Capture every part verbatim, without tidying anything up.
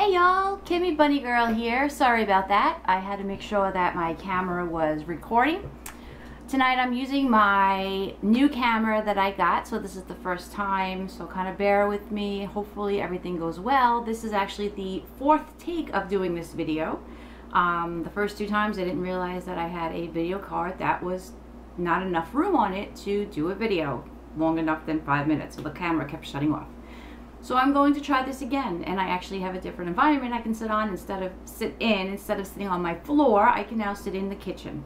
Hey y'all, Kimmy Bunny Girl here. Sorry about that. I had to make sure that my camera was recording. Tonight I'm using my new camera that I got, so this is the first time, so kind of bear with me. Hopefully everything goes well. This is actually the fourth take of doing this video. Um, the first two times I didn't realize that I had a video card that was not enough room on it to do a video long enough than five minutes, so the camera kept shutting off. So I'm going to try this again, and I actually have a different environment I can sit on instead of sit in. Instead of sitting on my floor, I can now sit in the kitchen.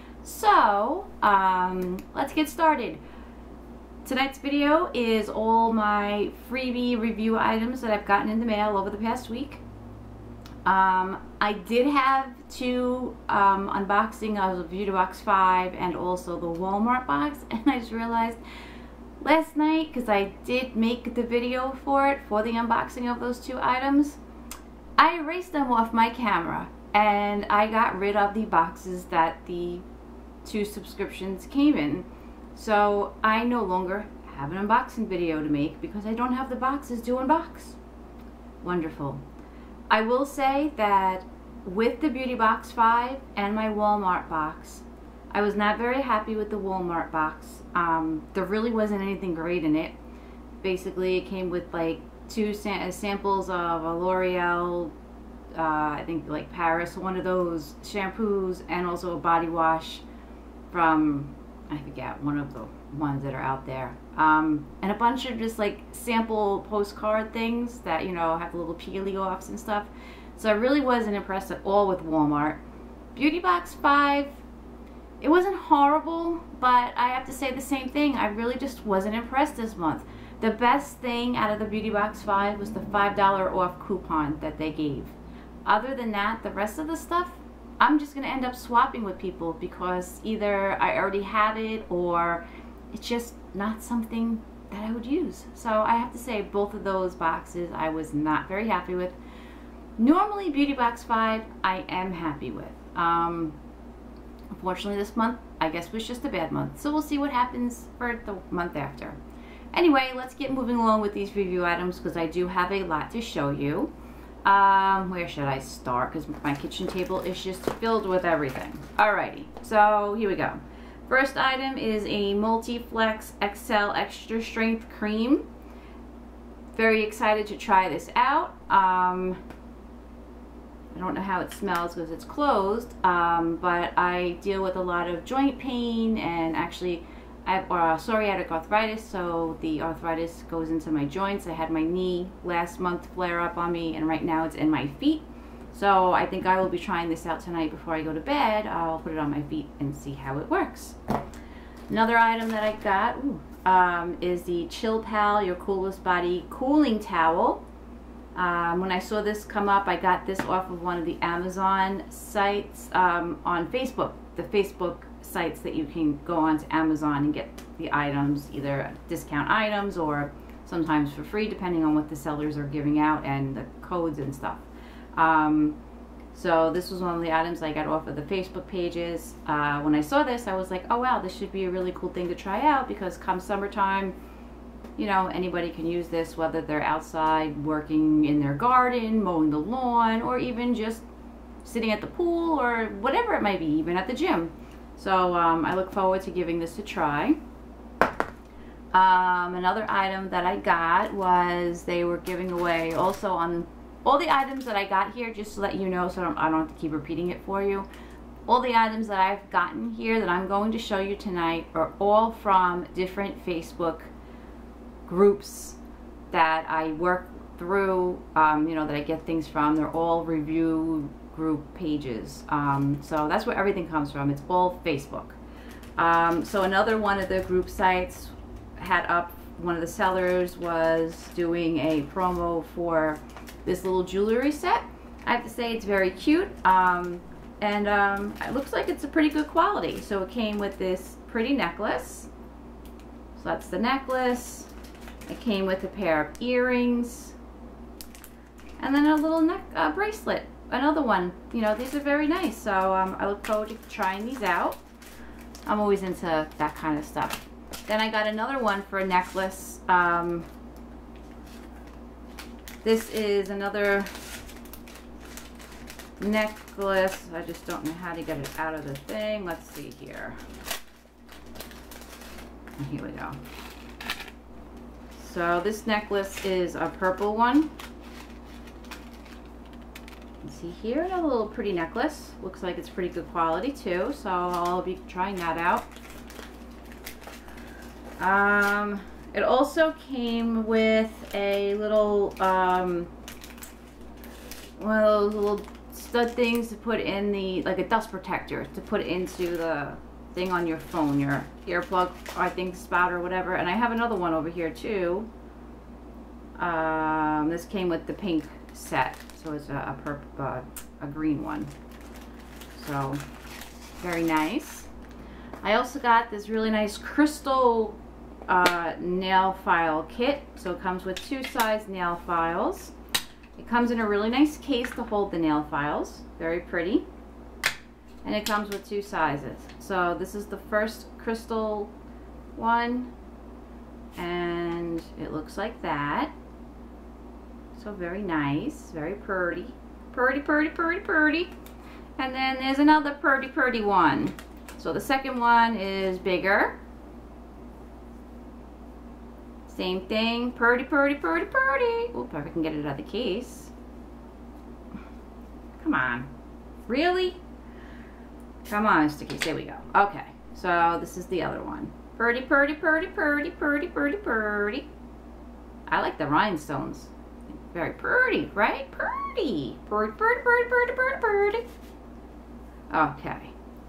So um, let's get started. Tonight's video is all my freebie review items that I've gotten in the mail over the past week. Um, I did have two um, unboxing of the Beauty Box five and also the Walmart box, and I just realized last night, because I did make the video for it, for the unboxing of those two items, I erased them off my camera and I got rid of the boxes that the two subscriptions came in. So I no longer have an unboxing video to make because I don't have the boxes to unbox. Wonderful. I will say that with the Beauty Box five and my Walmart box, I was not very happy with the Walmart box. Um, there really wasn't anything great in it. Basically, it came with like two sam samples of a L'Oreal, uh, I think like Paris, one of those shampoos, and also a body wash from, I forget, one of the ones that are out there. Um, and a bunch of just like sample postcard things that, you know, have little peely offs and stuff. So I really wasn't impressed at all with Walmart. Beauty Box five, it wasn't horrible, but I have to say the same thing. I really just wasn't impressed this month. The best thing out of the Beauty Box five was the five dollar off coupon that they gave. Other than that, the rest of the stuff, I'm just going to end up swapping with people because either I already have it or it's just not something that I would use. So I have to say both of those boxes I was not very happy with. Normally Beauty Box five I am happy with. Um, Unfortunately, this month, I guess, was just a bad month. So we'll see what happens for the month after. Anyway, let's get moving along with these review items because I do have a lot to show you. Um, where should I start? Because my kitchen table is just filled with everything. Alrighty, so here we go. First item is a Multi-Flex X L Extra Strength Cream. Very excited to try this out. Um... I don't know how it smells because it's closed, um, but I deal with a lot of joint pain, and actually I have uh, psoriatic arthritis, so the arthritis goes into my joints. I had my knee last month flare up on me, and right now it's in my feet. So I think I will be trying this out tonight before I go to bed. I'll put it on my feet and see how it works. Another item that I got ooh, um, is the Chill Pal Your Coolest Body Cooling Towel. Um, when I saw this come up, I got this off of one of the Amazon sites um, on Facebook, the Facebook sites that you can go on to Amazon and get the items, either discount items or sometimes for free, depending on what the sellers are giving out and the codes and stuff. Um, so this was one of the items I got off of the Facebook pages. Uh, when I saw this, I was like, oh wow, this should be a really cool thing to try out because come summertime, you know, anybody can use this, whether they're outside working in their garden, mowing the lawn, or even just sitting at the pool, or whatever it might be, even at the gym. So um, I look forward to giving this a try. Um, another item that I got was they were giving away also on all the items that I got here, just to let you know so I don't, I don't have to keep repeating it for you. All the items that I've gotten here that I'm going to show you tonight are all from different Facebook groups that I work through, um, you know, that I get things from. They're all review group pages. Um, so that's where everything comes from. It's all Facebook. Um, so another one of the group sites had up, one of the sellers was doing a promo for this little jewelry set. I have to say it's very cute. Um, and um, it looks like it's a pretty good quality. So it came with this pretty necklace. So that's the necklace. It came with a pair of earrings and then a little neck uh, bracelet, another one. You know, these are very nice, so um, I look forward to trying these out. I'm always into that kind of stuff. Then I got another one for a necklace. Um, this is another necklace. I just don't know how to get it out of the thing. Let's see here. Here we go. So this necklace is a purple one. See here, another little pretty necklace. Looks like it's pretty good quality too, so I'll be trying that out. Um, it also came with a little, um, one of those little stud things to put in the, like a dust protector to put into the thing on your phone, your earplug, I think, spout or whatever. And I have another one over here too. Um, this came with the pink set, so it's a, a purple, uh, a green one. So very nice. I also got this really nice crystal uh, nail file kit. So it comes with two size nail files. It comes in a really nice case to hold the nail files. Very pretty. And it comes with two sizes. So this is the first crystal one, and it looks like that. So very nice, very pretty. Pretty, pretty, pretty, pretty. And then there's another pretty, pretty one. So the second one is bigger. Same thing, pretty, pretty, pretty, pretty. Oop, if I can get it out of the case. Come on, really? Come on, sticky, there we go. Okay, so this is the other one. Pretty, pretty, pretty, pretty, pretty, pretty, pretty. I like the rhinestones. Very pretty, right? Pretty. Pretty, pretty, pretty, pretty, pretty, pretty. Okay,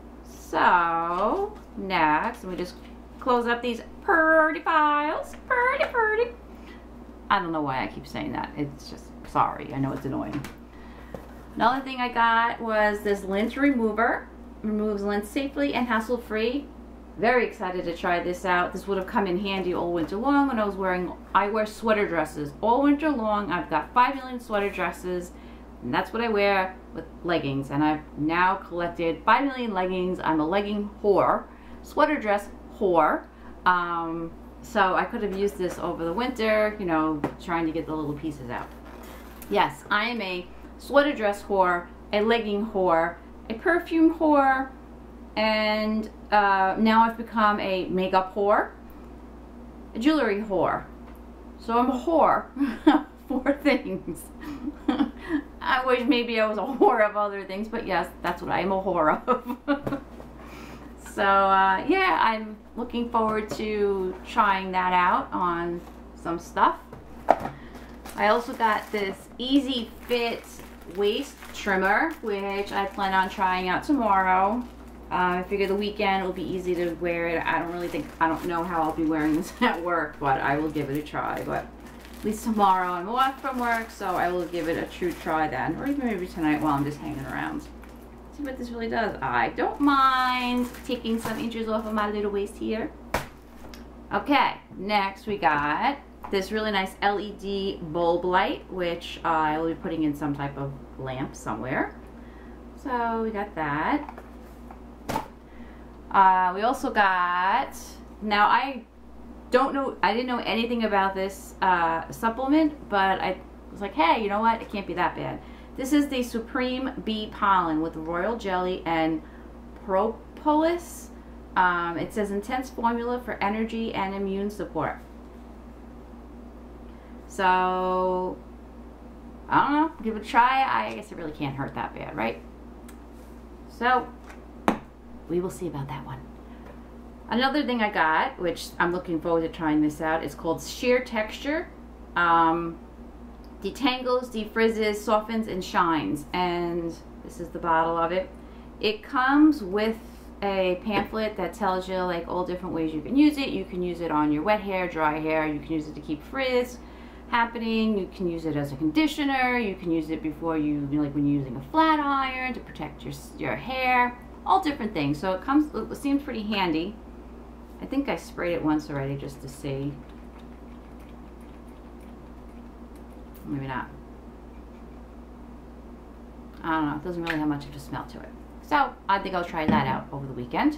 so next, let me just close up these pretty files. Pretty, pretty. I don't know why I keep saying that. It's just, sorry, I know it's annoying. Another thing I got was this lint remover. Removes lint safely and hassle-free. Very excited to try this out. This would have come in handy all winter long when I was wearing, I wear sweater dresses all winter long. I've got five million sweater dresses, and that's what I wear with leggings. And I've now collected five million leggings. I'm a legging whore, sweater dress whore. Um, so I could have used this over the winter, you know, trying to get the little pieces out. Yes, I am a sweater dress whore, a legging whore, a perfume whore, and uh, now I've become a makeup whore, a jewelry whore. So I'm a whore. Four things. I wish maybe I was a whore of other things, but yes, that's what I am a whore of. So uh, yeah, I'm looking forward to trying that out on some stuff. I also got this Easy Fit waist trimmer, which I plan on trying out tomorrow. Uh, I figure the weekend will be easy to wear it. I don't really think, I don't know how I'll be wearing this at work, but I will give it a try. But at least tomorrow I'm off from work, so I will give it a true try then. Or even maybe tonight while I'm just hanging around. See what this really does. I don't mind taking some inches off of my little waist here. Okay, next we got this really nice L E D bulb light, which uh, I will be putting in some type of lamp somewhere. So we got that. Uh, we also got, now I don't know, I didn't know anything about this uh, supplement, but I was like, hey, you know what? It can't be that bad. This is the Supreme Bee Pollen with royal jelly and propolis. Um, it says intense formula for energy and immune support. So, I don't know, give it a try. I guess it really can't hurt that bad, right? So, we will see about that one. Another thing I got, which I'm looking forward to trying this out, is called Sheer Texture. Um, detangles, defrizzes, softens, and shines. And this is the bottle of it. It comes with a pamphlet that tells you like all different ways you can use it. You can use it on your wet hair, dry hair. You can use it to keep frizz happening. You can use it as a conditioner. You can use it before you, you know, like when you're using a flat iron to protect your, your hair. All different things. So it comes, it seems pretty handy. I think I sprayed it once already just to see. Maybe not. I don't know. It doesn't really have much of a smell to it. So I think I'll try that out over the weekend.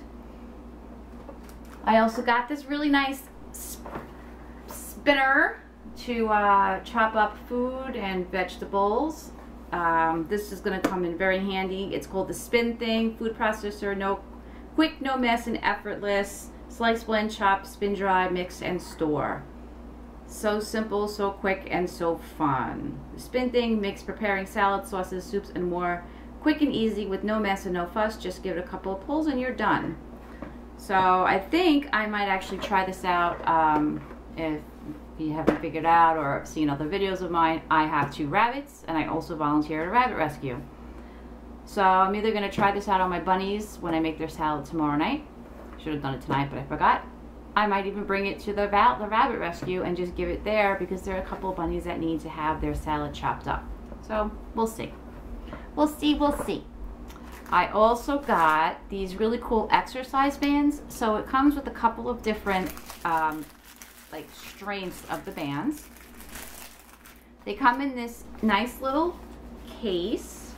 I also got this really nice sp spinner to uh, chop up food and vegetables. Um, this is going to come in very handy. It's called the Spin Thing food processor. No quick, no mess, and effortless. Slice, blend, chop, spin, dry, mix, and store. So simple, so quick, and so fun. The Spin Thing makes preparing salads, sauces, soups, and more quick and easy with no mess and no fuss. Just give it a couple of pulls and you're done. So I think I might actually try this out. Um, if you haven't figured out or seen other videos of mine, I have two rabbits and I also volunteer at a rabbit rescue. So I'm either going to try this out on my bunnies when I make their salad tomorrow night. Should have done it tonight, but I forgot. I might even bring it to the, the rabbit rescue and just give it there because there are a couple of bunnies that need to have their salad chopped up. So we'll see. We'll see, we'll see. I also got these really cool exercise bands. So it comes with a couple of different um, like strengths of the bands. They come in this nice little case.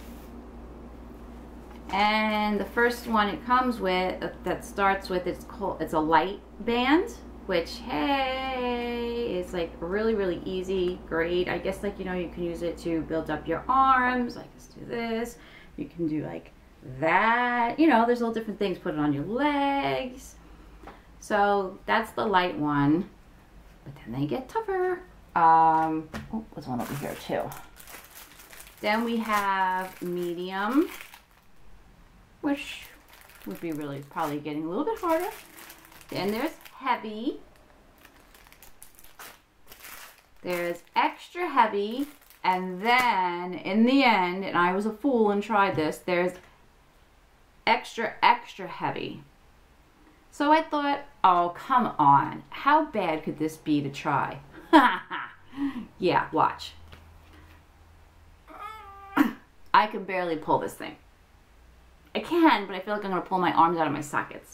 And the first one it comes with, uh, that starts with, it's called, it's a light band, which, hey, is like really, really easy, great. I guess, like, you know, you can use it to build up your arms, like, let's do this. You can do like that, you know, there's all different things, put it on your legs. So that's the light one, but then they get tougher. Um, oh, there's one over here too. Then we have medium, which would be really probably getting a little bit harder. Then there's heavy. There's extra heavy. And then in the end, and I was a fool and tried this, there's extra, extra heavy. So I thought, oh, come on. How bad could this be to try? Yeah, watch. I can barely pull this thing. I can, but I feel like I'm going to pull my arms out of my sockets.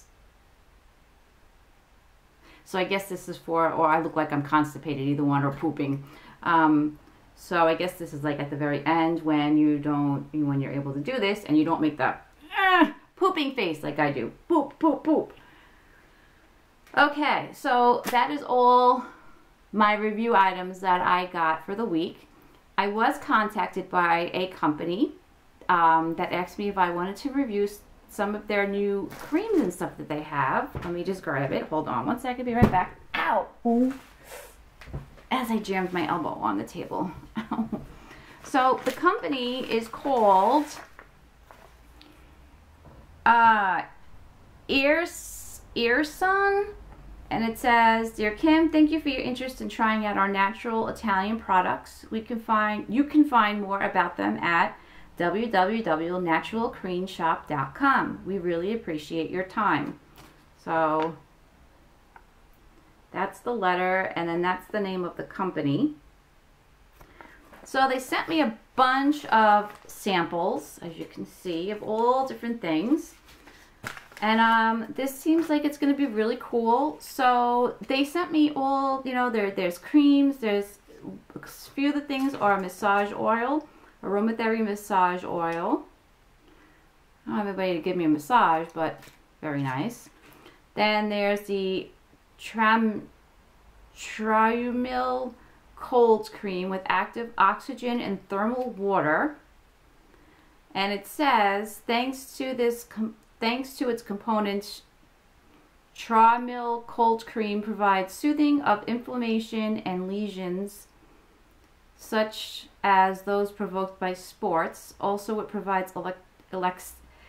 So I guess this is for, or I look like I'm constipated, either one, or pooping. Um, so I guess this is like at the very end when you don't, when you're able to do this and you don't make that uh, pooping face like I do. Poop, poop, poop. Okay, so that is all my review items that I got for the week. I was contacted by a company Um, that asked me if I wanted to review some of their new creams and stuff that they have. Let me just grab it. Hold on one second. Be right back. Ow! As I jammed my elbow on the table. So the company is called uh, Ears Earsun, and it says, "Dear Kim, thank you for your interest in trying out our natural Italian products. We can find you can find more about them at w w w dot natural cream shop dot com. We really appreciate your time." So that's the letter, and then that's the name of the company. So they sent me a bunch of samples, as you can see, of all different things. And um, this seems like it's going to be really cool. So they sent me all, you know, there, there's creams, there's a few of the things are massage oil, aromatherapy massage oil. I don't have anybody to give me a massage, but very nice. Then there's the Tram, Triumil cold cream with active oxygen and thermal water. And it says, thanks to this, thanks to its components, Triumil cold cream provides soothing of inflammation and lesions such as those provoked by sports. Also, it provides elect elect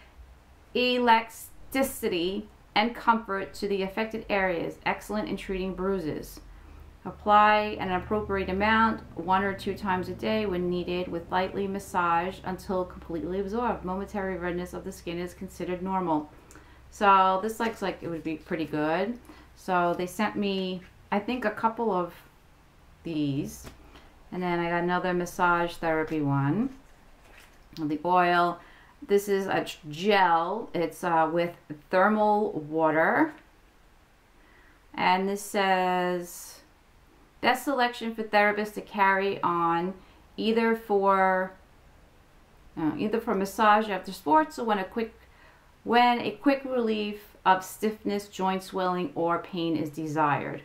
elasticity and comfort to the affected areas, excellent in treating bruises. Apply an appropriate amount one or two times a day when needed, with lightly massage until completely absorbed. Momentary redness of the skin is considered normal. So this looks like it would be pretty good. So they sent me, I think, a couple of these. And then I got another massage therapy one. The oil. This is a gel. It's uh, with thermal water. And this says, best selection for therapists to carry on either for uh, either for massage after sports or when a quick when a quick relief of stiffness, joint swelling, or pain is desired.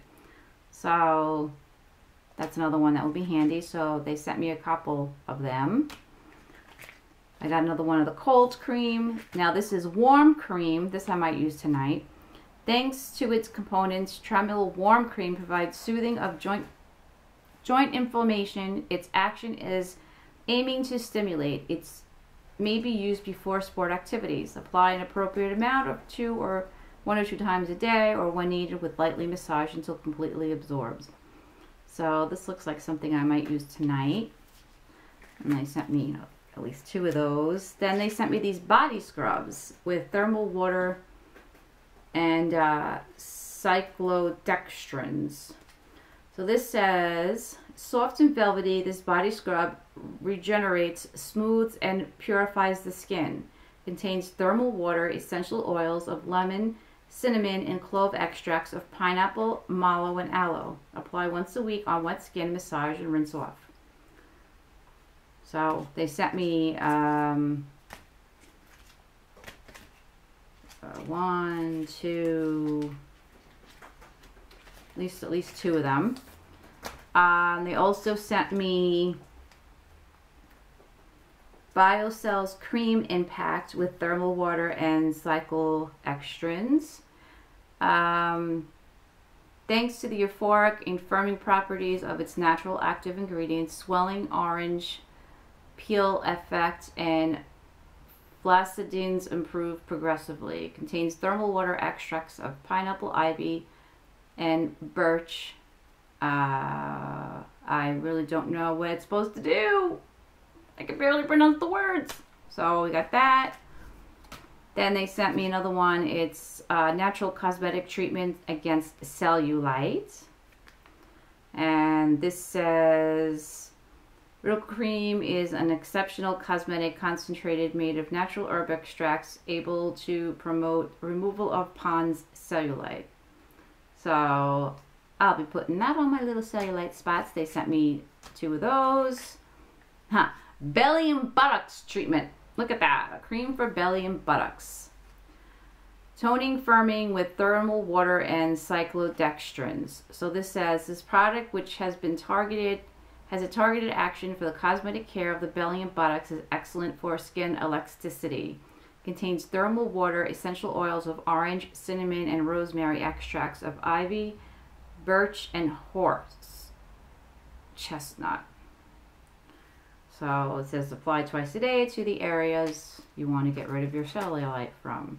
So that's another one that will be handy. So they sent me a couple of them. I got another one of the cold cream. Now this is warm cream. This I might use tonight. Thanks to its components, Tremil Warm Cream provides soothing of joint joint inflammation. Its action is aiming to stimulate. It's may be used before sport activities. Apply an appropriate amount of two or one or two times a day, or when needed, with lightly massage until completely absorbs. So this looks like something I might use tonight. And they sent me, you know, at least two of those. Then they sent me these body scrubs with thermal water and uh, cyclodextrins. So this says, soft and velvety, this body scrub regenerates, smooths, and purifies the skin. Contains thermal water, essential oils of lemon, cinnamon, and clove extracts of pineapple, mallow, and aloe. Apply once a week on wet skin, massage, and rinse off. So they sent me um, uh, one, two, at least at least two of them. Um, they also sent me BioCell's Cream Impact with thermal water and cyclodextrins. Um, thanks to the euphoric and firming properties of its natural active ingredients, swelling orange peel effect and flaccidins improve progressively. It contains thermal water extracts of pineapple, ivy, and birch. Uh, I really don't know what it's supposed to do. I can barely pronounce the words. So we got that. Then they sent me another one. It's uh, natural cosmetic treatment against cellulite. And this says, Real Cream is an exceptional cosmetic concentrated made of natural herb extracts able to promote removal of Pond's cellulite. So I'll be putting that on my little cellulite spots. They sent me two of those. Huh. Belly and buttocks treatment. Look at that. A cream for belly and buttocks. Toning, firming with thermal water and cyclodextrins. So this says, this product, which has been targeted, has a targeted action for the cosmetic care of the belly and buttocks, is excellent for skin elasticity. Contains thermal water, essential oils of orange, cinnamon, and rosemary, extracts of ivy, birch, and horse chestnut. So it says apply twice a day to the areas you want to get rid of your cellulite from.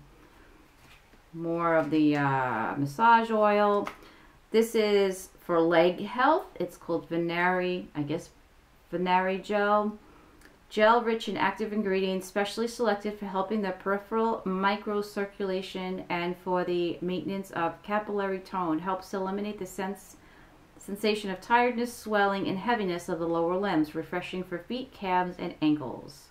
More of the uh, massage oil. This is for leg health. It's called Venari, I guess, Venari Gel. Gel rich in active ingredients, specially selected for helping the peripheral microcirculation and for the maintenance of capillary tone. Helps eliminate the sense sensation of tiredness, swelling, and heaviness of the lower limbs. Refreshing for feet, calves, and ankles.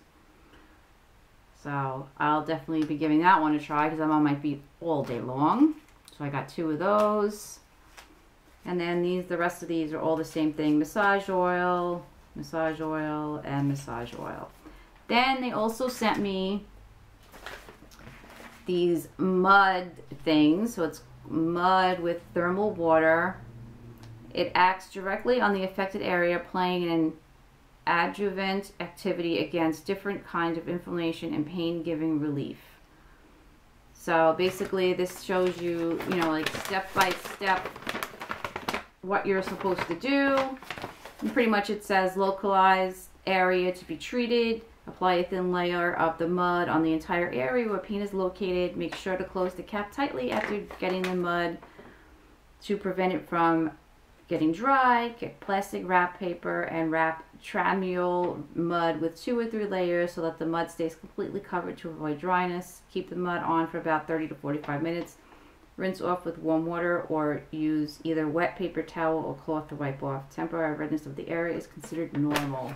So I'll definitely be giving that one a try because I'm on my feet all day long. So I got two of those. And then these, the rest of these are all the same thing. Massage oil, massage oil, and massage oil. Then they also sent me these mud things. So it's mud with thermal water. It acts directly on the affected area, playing an adjuvant activity against different kinds of inflammation and pain, giving relief. So basically this shows you, you know, like step by step what you're supposed to do. And pretty much it says localized area to be treated. Apply a thin layer of the mud on the entire area where pain is located. Make sure to close the cap tightly after getting the mud to prevent it from getting dry. Get plastic wrap paper and wrap Tremil mud with two or three layers so that the mud stays completely covered to avoid dryness. Keep the mud on for about thirty to forty-five minutes. Rinse off with warm water or use either wet paper towel or cloth to wipe off. Temporary redness of the area is considered normal.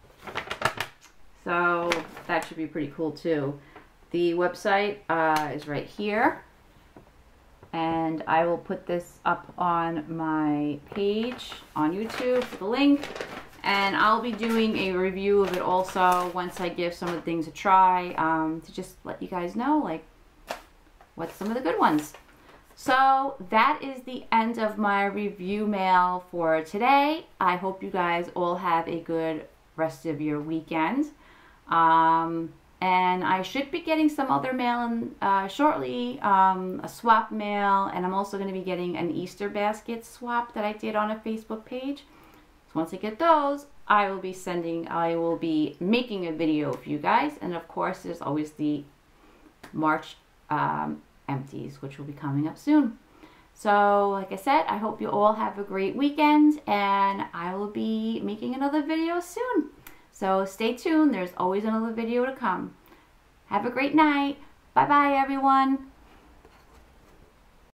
So that should be pretty cool too. The website uh, is right here. And I will put this up on my page on YouTube for the link. And I'll be doing a review of it also once I give some of the things a try, um, to just let you guys know, like, what's some of the good ones. So that is the end of my review mail for today. I hope you guys all have a good rest of your weekend. Um, And I should be getting some other mail in, uh, shortly, um, a swap mail, and I'm also going to be getting an Easter basket swap that I did on a Facebook page. So once I get those, I will be sending, I will be making a video for you guys. And of course, there's always the March um, empties, which will be coming up soon. So like I said, I hope you all have a great weekend, and I will be making another video soon. So stay tuned. There's always another video to come. Have a great night. Bye-bye, everyone.